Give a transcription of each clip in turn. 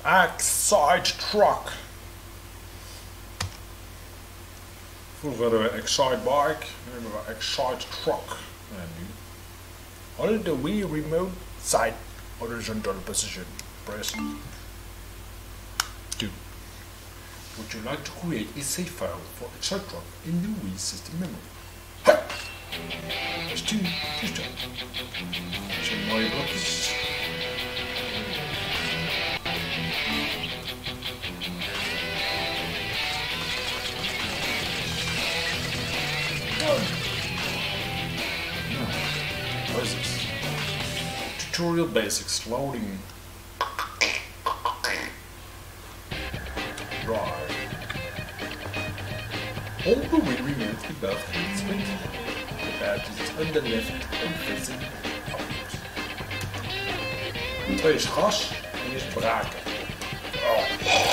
Excite Truck. Vroeger hadden we Excite Bike, nu hebben we Excite Truck. En nu. Hold the Wii remote side horizontal position. Press 2. Would you like to create a save file for Excite Truck in the Wii system memory? Hey! Press 2. Just dat. Dat zijn mooie blokjes. What is this? Tutorial basics loading. Right. Hold the Wii remote above the screen. The badge is on the left and facing upwards. 2 is gas, 1 is braken. Oh.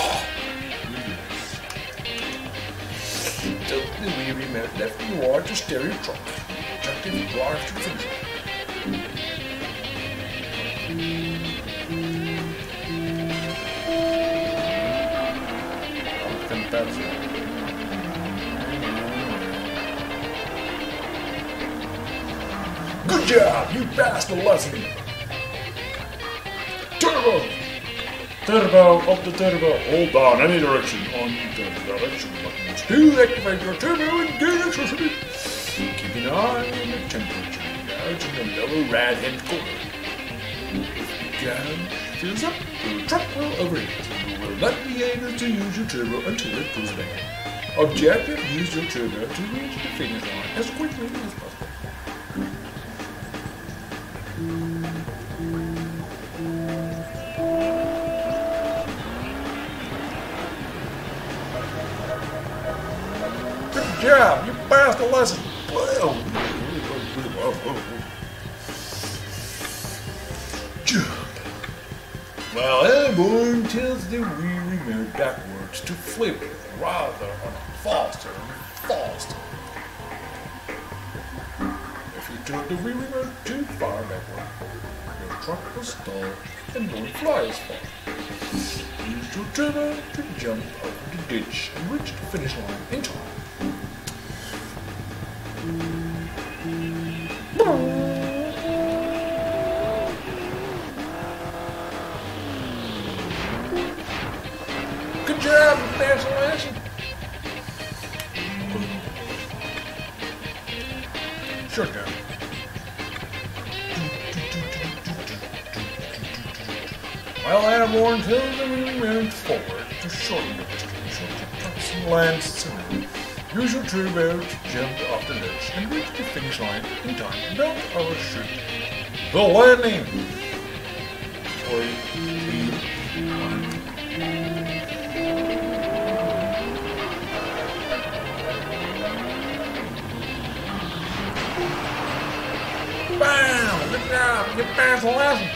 Tilt the Wii remote left and right to steer your truck. Objective drive to finish. Good job! You passed the lesson! Turbo! Turbo, up the turbo. Hold down any direction on the direction buttons to activate your turbo and gain electricity. Keep an eye on the temperature gauge in the lower right hand corner. If the gauge fills up, the truck will overheat. You will not be able to use your turbo until it goes down. Objective, use your turbo to reach the finish line as quickly as possible. Good job! You passed the lesson! Jump! While Airborne tilts the Wii remote backwards to flip it rather on faster and faster. If you tilt the Wii remote too far backward, your truck will stall and won't fly as far. Use your turbo to jump over the ditch and reach the finish line in time. Good job, there's a lesson. Shut down. While Airborne tilts the Wii remote forward to shorten the distance of the trucks and lands smoothly. Use your turbo to jump off the ledge and reach the finish line in time. Don't overshoot the landing. 3, 2, 1. Bam! Good job! You passed the lesson!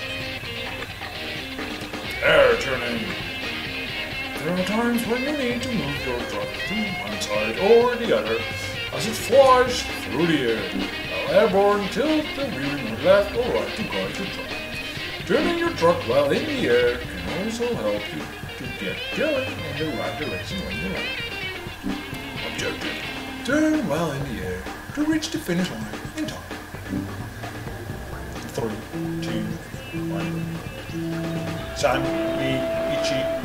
Air turning. There are times when you need to move your truck to one side or the other as it flies through the air. While Airborne, tilt the wheel remote left or right to guide your truck. Turning your truck while in the air can also help you to get going in the right direction when you land. Objective: turn while in the air to reach the finish line in time. 3, 2, 1. San, Mi, Ichi.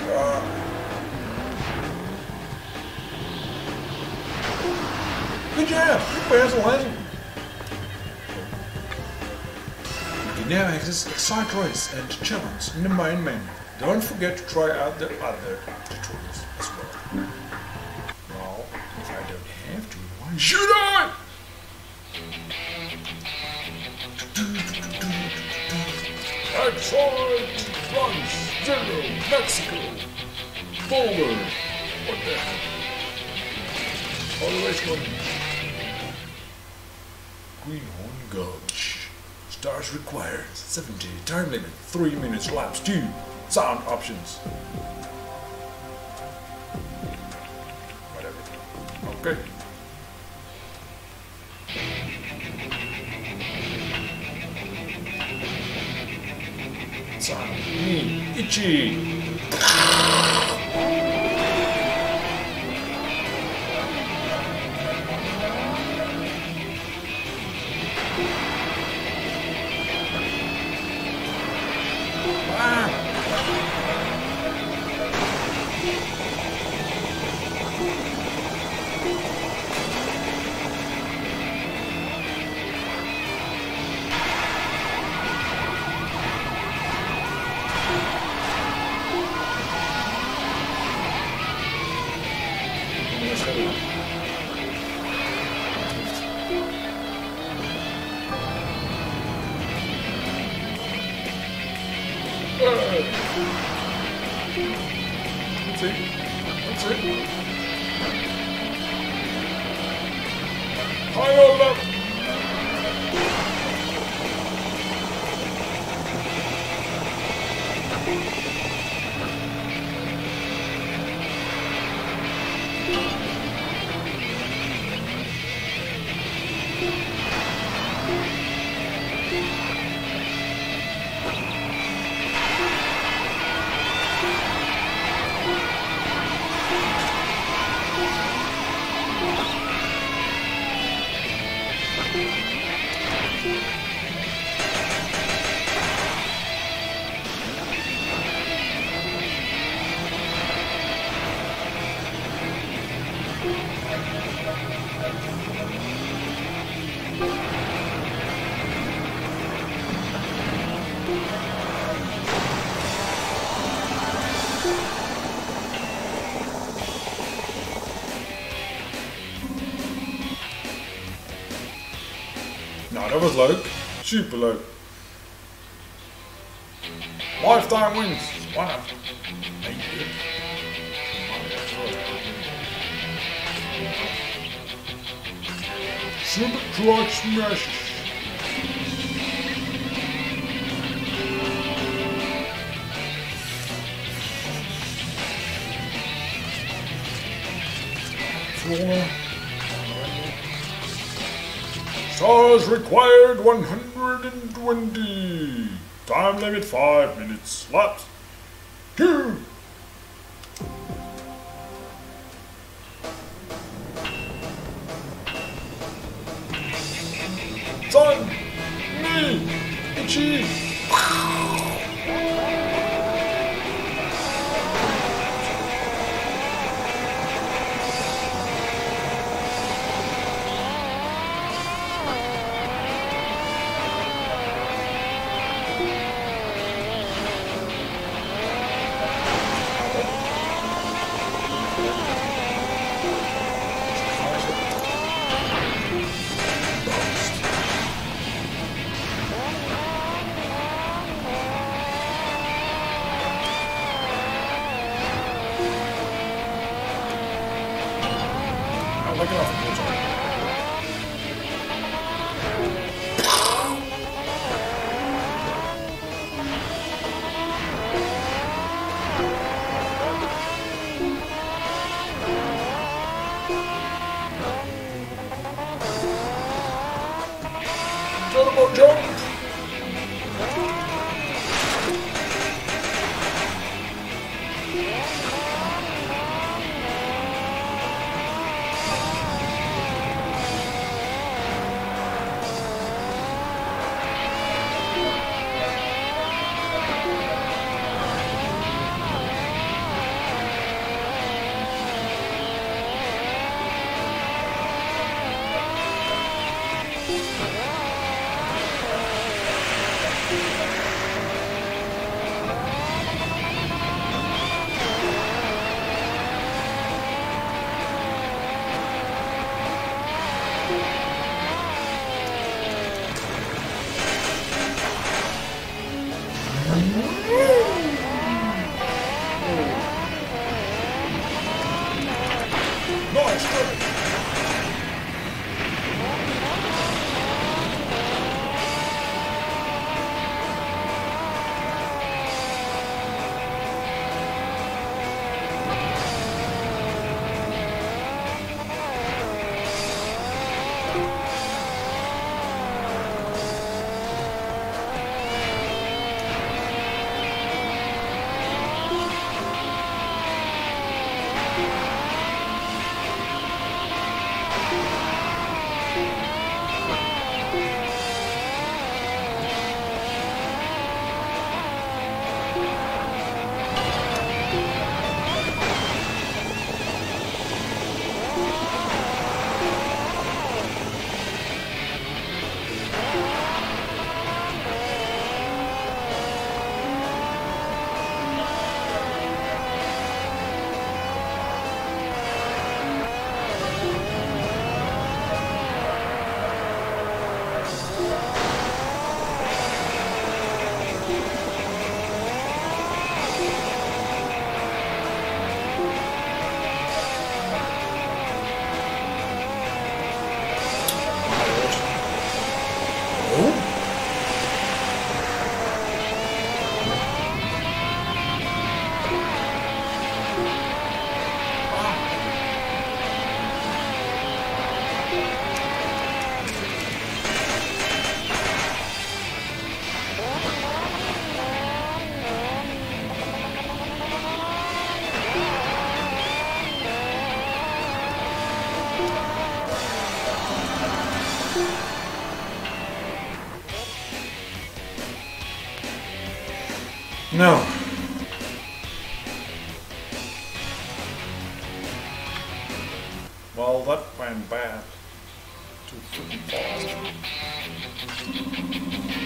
Good job! You passed the lesson! You can now access Excite Race and Challenge in the main menu. Don't forget to try out the other tutorials as well. Well, if I don't have to, why should I? Excite France, 0, Mexico, Boulder. What the hell? Always going. Greenhorn Gulch. Stars required 70. Time limit 3 minutes. Laps 2. Sound options. Whatever. Okay. Sound. Me. Itchy. That's it. That's it. Hang on, love. No, that was leuk. Super leuk. Lifetime wins. Wow. Thank you. Super Truck Smash. Stars required 120. Time limit 5 minutes. Laps 2. Sun, me, itchy. Look it off. Turbo jump. Nice. No. Well, that went bad. Too freaking fast.